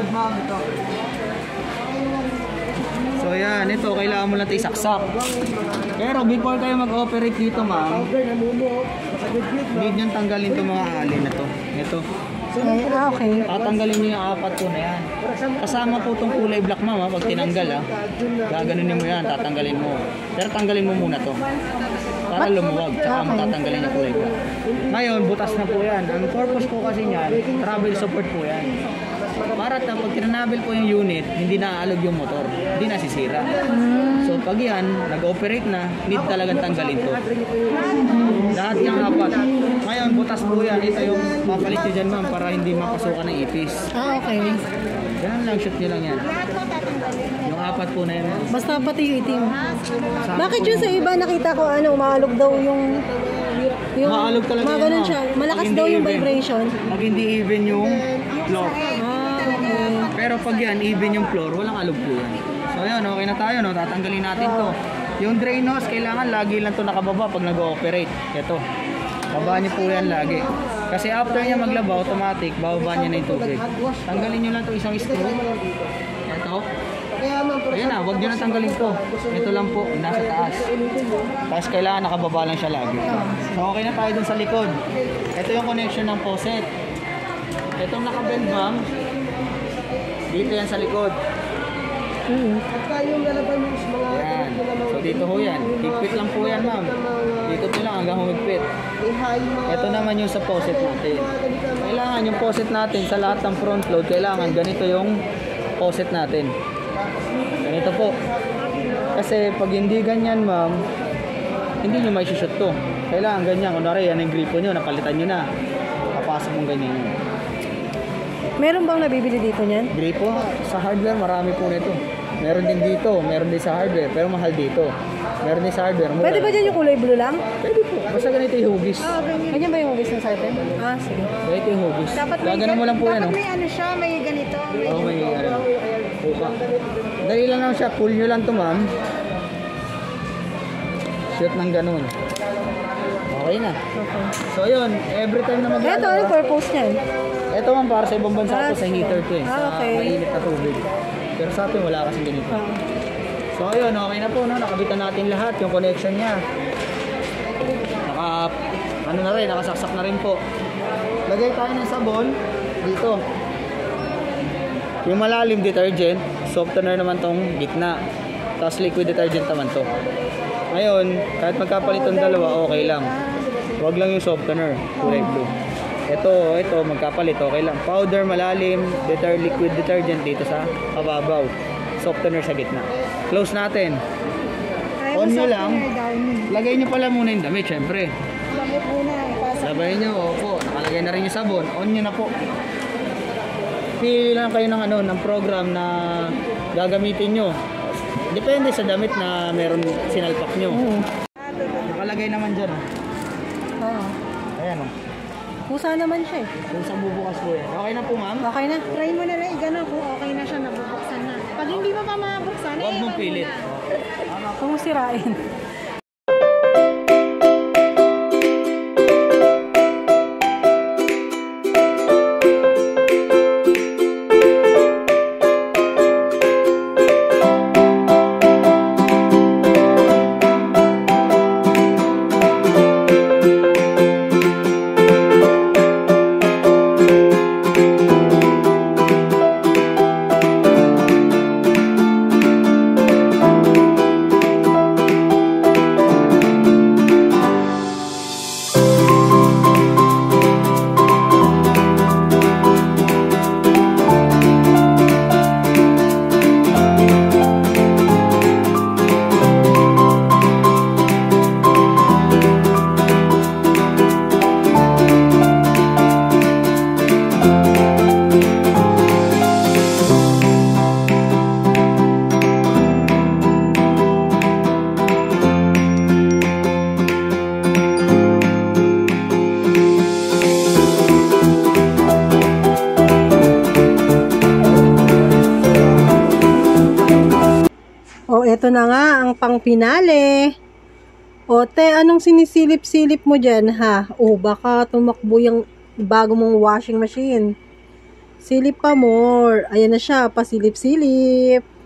ma'am, ito. So yan, ito kailangan mo lang ito isaksak. Pero before kayo mag-operate dito ma'am, need nyo tanggalin itong mga alin na to. Ito. Okay. Tatanggalin nyo yung apat po na yan. Kasama po itong kulay black ma'am, pag tinanggal gaganunin mo yan, tatanggalin mo. Pero tanggalin mo muna to para lumuwag, tsaka mo tatanggalin yung kulay black. Ngayon, butas na po yan. Ang purpose po kasi niyan, travel support po yan. Para pag tinanabil po yung unit, hindi naaalog yung motor, hindi nasisira. So pag yan, nag-operate na, need talagang tanggalin to. Lahat yung apat. Ngayon, butas po yan. Ito yung papalit nyo dyan ma'am para hindi mapasukan ng ipis. Okay. Ganun lang, shoot nyo lang yan. Yung apat po na yan. Basta pati yung itim. Bakit yun sa iba nakita ko umaalog daw yung maalog talaga yan. Ganun siya. Malakas daw yung vibration. Pag hindi even yung floor. Okay. Pero pag yan, even yung floor, walang alog po yan. So yun, okay na tayo, no? Tatanggalin natin to. Yung drain hose, kailangan lagi lang to nakababa pag nag-ooperate. Ito. Baba niyo po yan lagi. Kasi after niya maglaba, automatic, bababa niya na yung tubig. Tanggalin niyo lang to isang screw. Ito. Ayan na, huwag niyo na tanggalin to. Ito lang po, nasa taas. Tapos kailangan nakababa lang siya lagi. So okay na tayo dun sa likod. Ito yung connection ng faucet. Itong nakabend ma'am, dito yan sa likod. Yan. So dito ho yan. Higpit lang po yan ma'am. Dito po lang hanggang humigpit. Ito naman yung sa faucet natin. Kailangan yung faucet natin sa lahat ng front load, kailangan ganito yung faucet natin. Ganito po. Kasi pag hindi ganyan ma'am, hindi nyo may shoot to. Kailangan ganyan. Kunwari yan yung gripo nyo, napalitan nyo na. Papasok mong ganyan yun. Meron bang nabibili dito niyan? Gripo, sa hardware marami po nito. Meron din dito, meron din sa hardware, pero mahal dito. Meron din sa hardware. Mura. Pwede ba dyan yung kulay blue lang? Pwede po, basta ganito yung hugis. Ganyan ba yung hugis ng sarten? Sige. Ganito yung hugis. Gaganon mo lang po yan. Dapat may ano siya, may ganito. Oo, may ano. Puka. Dali lang lang siya, pull nyo lang to ma'am. Shoot ng ganun. Okay na. Okay. So yun, every time na mag-ano. Ito, ano purpose niyan? Ito man para sa ibang bansa to, sa heater to eh. Okay. Sa mainit na tubig. Pero sa atin wala kasing ganito. So ayun, okay na po, no? Nakabitan natin lahat yung connection niya. Nakasaksak na rin po. Lagay tayo ng sabon dito. Yung malalim detergent, softener naman tong gitna. Tapos liquid detergent naman to. Ngayon, kahit magkapalit ng dalawa, okay lang. Huwag lang yung softener, kulay blue. Ito, magkapalit, okay lang. Powder, malalim, liquid detergent dito sa kababaw. Softener sa gitna. Close natin. On nyo lang. Lagay nyo pala muna yung damit, syempre. Sabay nyo, opo. Nakalagay na rin yung sabon. On nyo na po. Pili lang kayo ng program na gagamitin nyo. Depende sa damit na meron sinalpak nyo. Nakalagay naman dyan. Ayan o. Pusa naman siya eh. Pusang bubukas po yan. Okay na po ma'am? Okay na. Try mo na lang, gano'n kung okay na siya, nabubuksan na. Pag hindi mo pa mabuksan, huwag mong pilit. Kung sirain. Ito na nga ang pang-pinale. O, te, anong sinisilip-silip mo dyan, ha? O, baka tumakbo yung bago mong washing machine. Silip pa more. Ayan na siya, pasilip-silip.